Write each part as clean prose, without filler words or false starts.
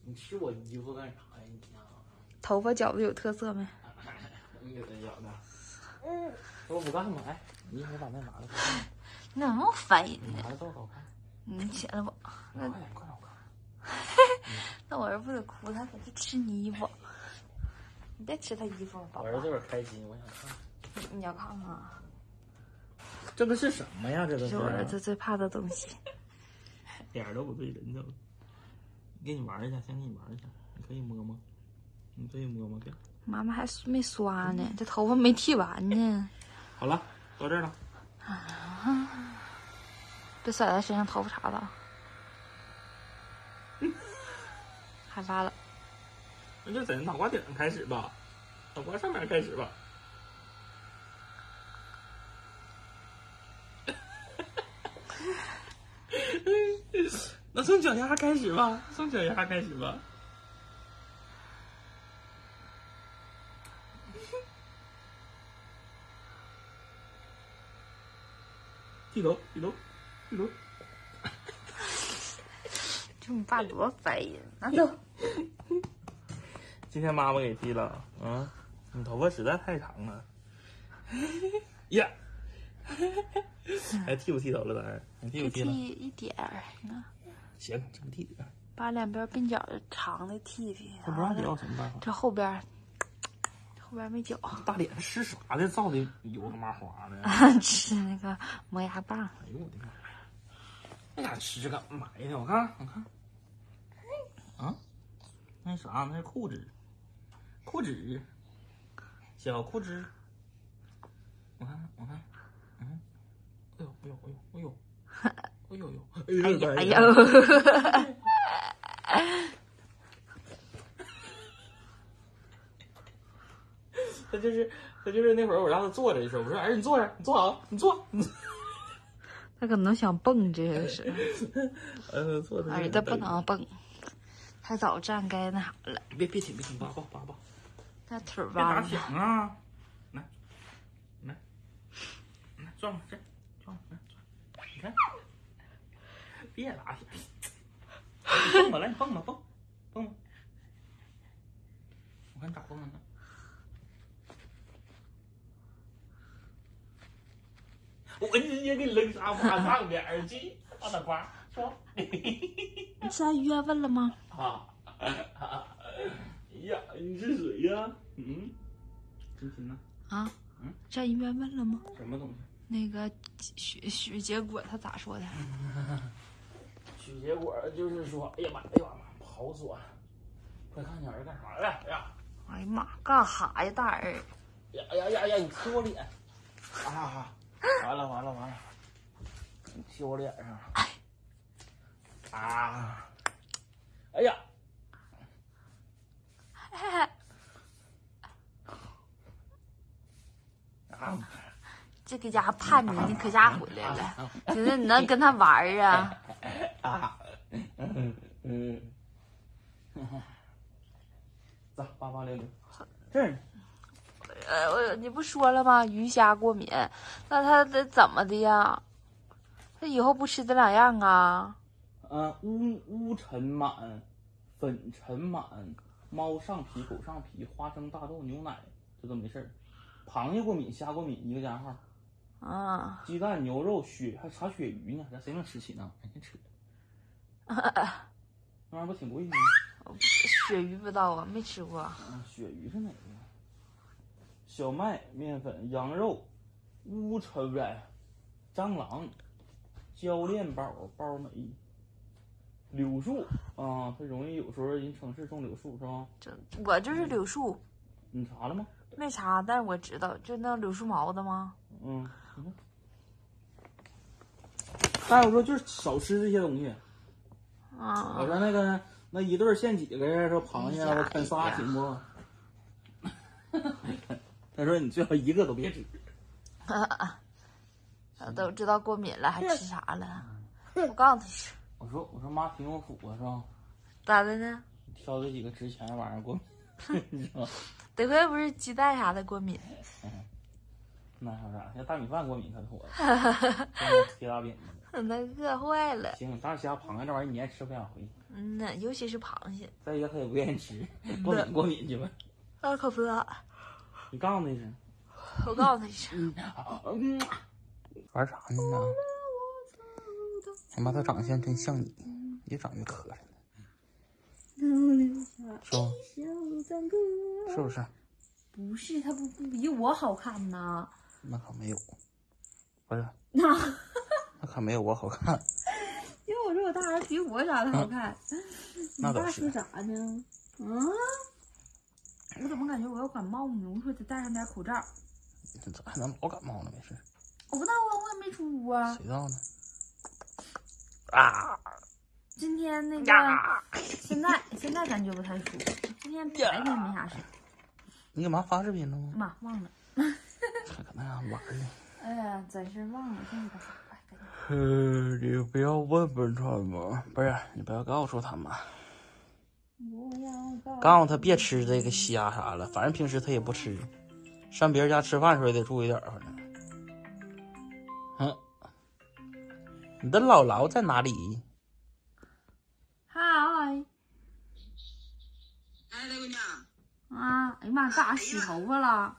你吃我衣服干啥呀你呀？ 头发绞的有特色没？ 你给他绞的。我不干嘛呀？你一会儿把那拿来。 你怎么那么烦人呢？ 拿来照照看。 你起来吧。 快点，快点，快点。 那我儿子不得哭，他得去吃你衣服。你别吃他衣服，宝宝。 我儿子有点开心，我想看。 你要看吗？ 这个是什么呀？这个是我儿子最怕的东西。 脸都不对人都。给你玩一下，先给你玩一下，你可以摸摸，你可以摸摸别。 妈妈还没刷呢，这头发没剃完呢。 好了，到这儿了。 别甩在身上，头发茬子。害怕了。 那就在脑瓜顶上开始吧，脑瓜上面开始吧。那从脚丫开始吧，从脚丫开始吧。剃头，剃头，剃头。 这你爸多烦人！拿走。 今天妈妈给剃了，你头发实在太长了。呀，还剃不剃头了？咱还剃不剃了？ 剃一点儿， 行，这么剃点。 把两边鬓角长的剃剃。 这不让剪有什么办法？ 这后边没剪。 大脸吃啥的？造的油麻花的。 吃那个磨牙棒。 哎呦我的妈呀！那咋吃干买的？我看，我看。啊，那啥？那是裤子，裤子，小裤子。我看，我看，哎呦，哎呦，哎呦，哎呦，哎呦， 哎呀，哎呦！ 他就是那会儿我让他坐着的时候，我说儿子你坐着，你坐好，你坐。 他可能想蹦，这个是。 坐着。 儿子不能蹦，太早站该那啥了。 别挺，抱抱抱抱。 他腿别打弯了。 响啊！来，转过这，转，你看，别打响。蹦吧，来，你蹦吧，蹦吧。我看你咋蹦的呢？我直接给你扔沙发上边去，大脑瓜，说。 你3月问了吗？ 哎呀，你是谁呀？亲亲呢？ 啊？站医院问了吗？ 什么东西？ 那个血结果他咋说的？ 血结果就是说，哎呀妈，不好说。快看你儿子干啥了？ 哎呀妈，干哈呀，大儿？ 呀！你踢我脸！完了！你踢我脸上！哎呀！ 这个家盼着你可家回来了，觉得你能跟他玩啊？ 走，8866，这儿呢。 你不说了吗？鱼虾过敏，那他得怎么的呀？他以后不吃这2样啊？ 乌尘螨、粉尘螨、猫上皮、狗上皮、花生、大豆、牛奶，这都没事儿。螃蟹过敏、虾过敏1个加号。鸡蛋、牛肉、还啥鳕鱼呢？这谁能吃起呢？真扯。那玩意儿不挺贵吗？ 鳕鱼不知道啊，没吃过。 鳕鱼是哪个？小麦面粉、羊肉、乌尘螨、蟑螂、焦链包、包霉、柳树它容易有时候人城市种柳树是吧？ 我就是柳树。 你查了吗？ 没查，但是我知道，就那柳树毛的吗？ 但我说就是少吃这些东西。我说那一顿限几个呀？说螃蟹我啃仨行不？他说你最好1个都别吃。 都知道过敏了，还吃啥了？我告诉他吃。 我说妈挺有福啊，是吧？ 咋的呢？ 挑这几个值钱的玩意儿过敏，你知道吗？ 得亏不是鸡蛋啥的过敏。 那啥，像大米饭过敏可妥了，贴大饼。 那饿坏了。 行，大虾、螃蟹这玩意儿你爱吃不想回。 嗯呐，尤其是螃蟹。 再一个他也不愿意吃，过敏去吧。 那可不咋。 你告诉他一声。 我告诉他一声。 玩啥呢？哎妈，他长相真像你，越长越磕碜。是不是？ 不是，他不比我好看呐。 那可没有，不是。 那可没有我好看。 因为我说我大儿子比我长得好看。 那倒是。 你爸说啥呢？我怎么感觉我要感冒呢？我说得戴上点口罩。 你咋还能老感冒呢？没事。 我不知道啊，我也没出屋啊。 谁知道呢？啊！ 今天那个，现在感觉不太舒服。今天白天没啥事。 你干嘛发视频呢？ 妈忘了。 还搁那样玩呢。 哎呀，真是忘了，现在干啥？ 你不要问问他们，不是你不要告诉他们，告诉他别吃这个虾啥了，反正平时他也不吃，上别人家吃饭时候也得注意点，反正。你的姥姥在哪里？ 嗨， 哎，大姑娘。 啊，哎呀妈，干啥洗头发了？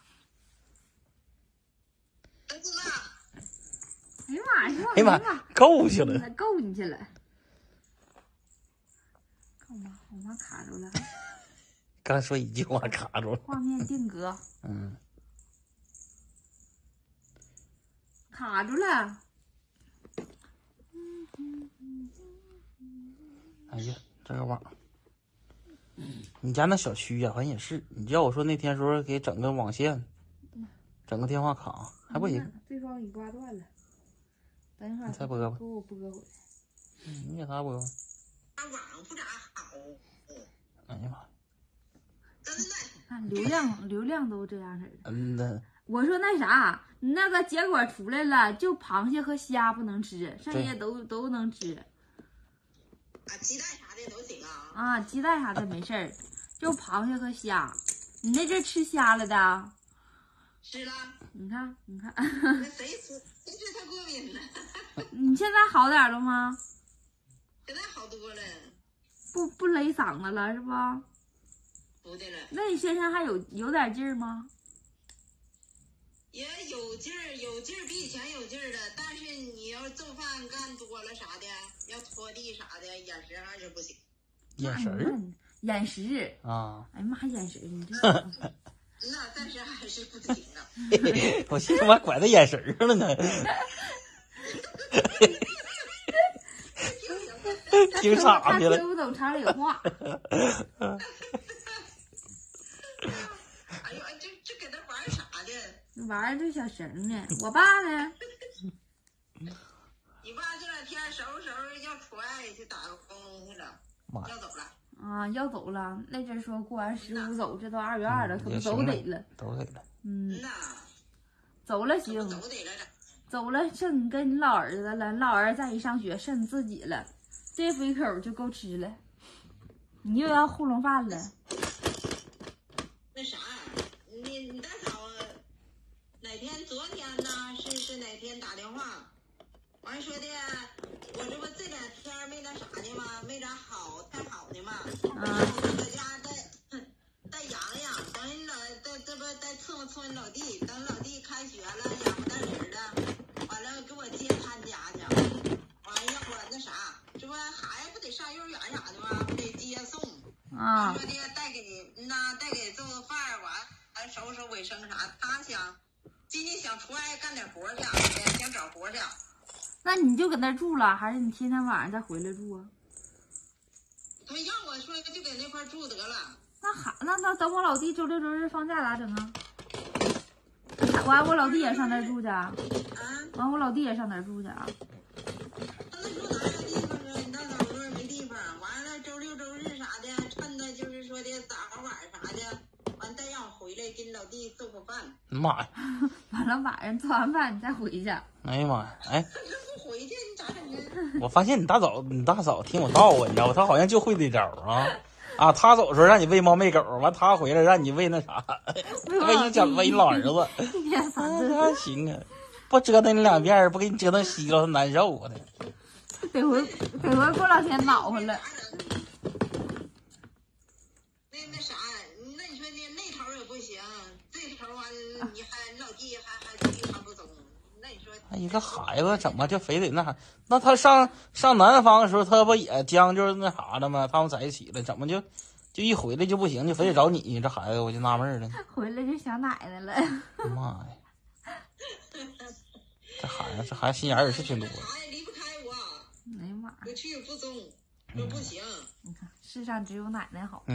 儿子呢？ 哎呀妈呀！ 哎呀妈，够去了， 够你去了。看我妈卡住了。 刚说一句话卡住了。 画面定格。卡住了。 哎呀，这个网，你家那小区呀，反正也是。你叫我说那天说给整个网线，整个电话卡，还不行。 对方给挂断了。等一会儿， 你再播吧。 给我播回来。 你给他播吧。 网不咋好。 哎呀妈！ 真的。 看流量都这样式的。 呐。 我说那啥，那个结果出来了，就螃蟹和虾不能吃，剩下都能吃。 啊，鸡蛋啥的都行啊。 啊，鸡蛋啥的没事儿，就螃蟹和虾。你那阵吃虾了的？ 吃了。 你看。 那谁吃他过敏了？ 你现在好点了吗？ 现在好多了。 不勒嗓子了是吧？ 不的了。 那你身上还有点劲儿吗？ 也有劲儿，比以前有劲儿了。但是你要做饭干多了啥的，要拖地啥的，眼神还是不行。 眼神？ 眼石啊！ 哎呀妈，眼神你这。 那暂时还是不行啊。 我寻思我拐到眼神上了呢。听傻去了。 听不懂厂里话。 哎呦，这搁那玩啥的？ 玩这小绳呢。我爸呢？ 你爸这两天收拾要出来去打个工去了，要走了。 啊，要走了。那阵说过完15走，这都2月2了，可不都得了？ 都得了。 走了行。走了剩你跟你老儿子了，老儿子再一上学剩你自己了，这回口就够吃了。你又要糊弄饭了。 那啥，你大嫂哪天？昨天呢？是哪天打电话？完说的，我这不这2天没那啥呢吗？没咋太好呢嘛。搁家再养养，等你这不再伺候你老弟，等老弟开学了，养不带人的，完了给我接他家去。完要我那啥，这不孩子不得上幼儿园啥的吗？不得接送。说的带给做饭，完还收拾卫生啥。他今天想出来干点活去，想找活去。 那你就搁那住了，还是你天天晚上再回来住啊？ 他们让我说就搁那块住得了。 那等我老弟周六周日放假咋整啊？完我老弟也上那住去啊？完我老弟也上那住去啊？ 他那住哪有地方啊？你大嫂说没地方。完了周六周日啥的，趁着就是说的早晚啥的，完再让我回来给你老弟做个饭。 妈呀！ 完了晚上做完饭你再回去。 哎呀妈呀！哎， 这不回去你咋整啊？ 我发现你大嫂挺有道啊，你知道吧？她好像就会这招啊！她走的时候让你喂猫喂狗，完她回来让你喂那啥，喂你老儿子。行啊，不折腾你2遍，不给你折腾稀了，难受啊！ 得回过2天恼火了。 那一个孩子怎么就非得那啥？那他上南方的时候，他不也将就那啥了吗？他们在一起了，怎么就一回来就不行，就非得找你？这孩子我就纳闷了。 回来就想奶奶了。 妈呀！这孩子心眼儿也是挺多。 啥也离不开我。 哎呀妈！ 不去不中，说不行。 你看，世上只有奶奶好。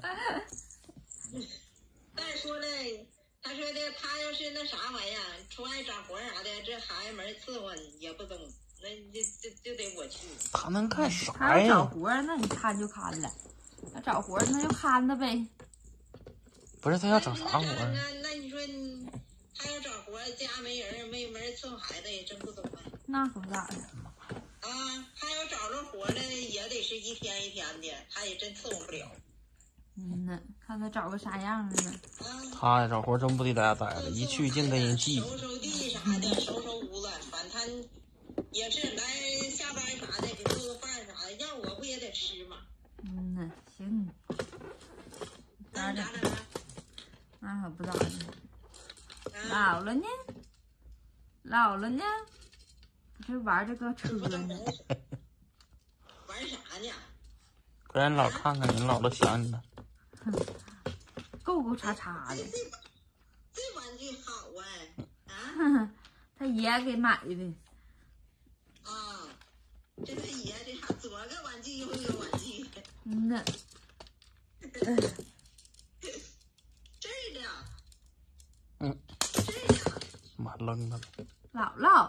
再说嘞，他说的，他要是那啥玩意儿，出外找活啥的，这孩子没伺候也不中，那就得我去。 他能干啥他要找呀？ 活，那你看就看了；他找活，那就看着呗。 不是他要找啥活？ 那你说他要找活，家没人，没人伺候孩子，也真不中啊。 那可不咋的。 啊，他要找着活了，也得是一天一天的，他也真伺候不了。 呐，看他找个啥样的呢？ 他呀，找活真不得在家待着，一去净跟人记。 收地啥的，收屋子，反正他也是来下班啥的，给做个饭啥的，要我不也得吃吗？ 呐，行。 那咋整啊？ 那可不咋的。老了呢，老了呢，不是玩这个车呢。 玩啥呢？ 快让老看看你，老都想你了。 够叉叉的。 这玩具好哎！ 啊，他爷给买的。 啊，这他爷这还左个玩具右个玩具。 呐。 这的。 这的。妈扔他了。 姥姥。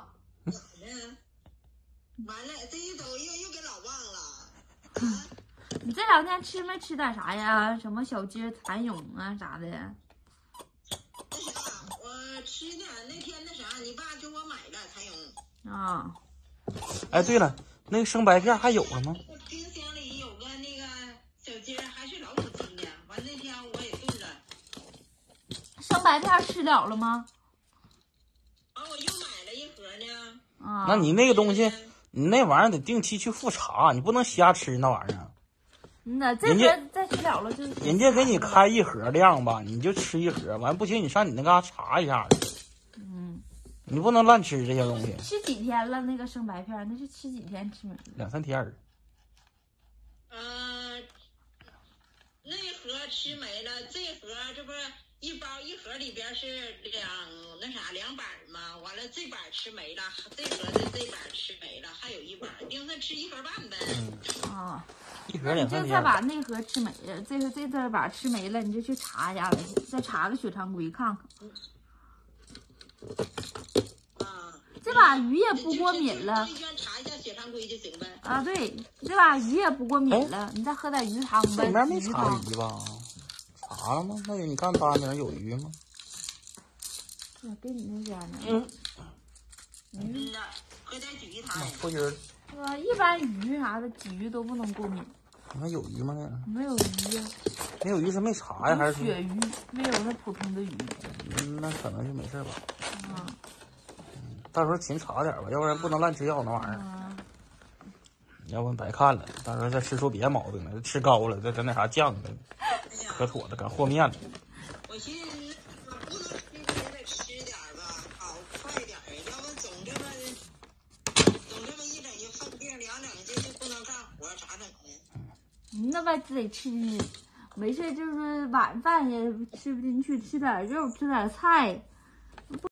完了，这一走又给老忘了。 你这两天吃没吃点啥呀？什么小鸡蚕蛹啊啥的？ 那啥，我吃点那天那啥，你爸给我买了蚕蛹。 啊。 哎，对了，那个生白片还有了吗？ 冰箱里有个那个小鸡还是老母鸡呢。完那天我也炖了。 生白片吃了了吗？ 完我又买了一盒呢。 啊。 那你那个东西，你那玩意儿得定期去复查，你不能瞎吃那玩意儿。 那这盒再吃了就。 人家给你开一盒量吧，你就吃一盒，完不行你上你那嘎查一下子。你不能乱吃这些东西。 吃几天了？那个生白片那是吃几天吃没了 ？2、3天。 那盒吃没了，这盒这不是一盒里边是2板吗？完了这板吃没了，这盒的这板吃没了，还有一板，顶上吃1盒半呗。 啊。 一盒2、3天。 你就再把那盒吃没了，这板吃没了，你就去查一下子，再查个血常规看看。这把鱼也不过敏了。 查一下血常规就行呗。 啊，对，这把鱼也不过敏了，你再喝点鱼汤呗。 里面没查鱼吧？查了吗？那你看单子上有鱼吗？ 我给你那边呢。 喝点鲫鱼汤。 过鱼儿。 一般鱼啥的，鲫鱼都不能过敏。 你看有鱼吗？ 没有鱼呀。 没有鱼是没查呀，还是鳕鱼？没有那普通的鱼。 那可能就没事吧。 啊。 到时候勤查点吧，要不然不能乱吃药那玩意儿。要不然白看了，到时候再吃出别毛病来，吃高了，再那啥降的，可妥了，敢和面了。 我寻思我不能吃也得吃点吧，好快点，要不总这么一整就犯病，两整就不能干活，咋整呢？ 那吧得吃，没事就是晚饭也吃不进去，吃点肉，吃点菜。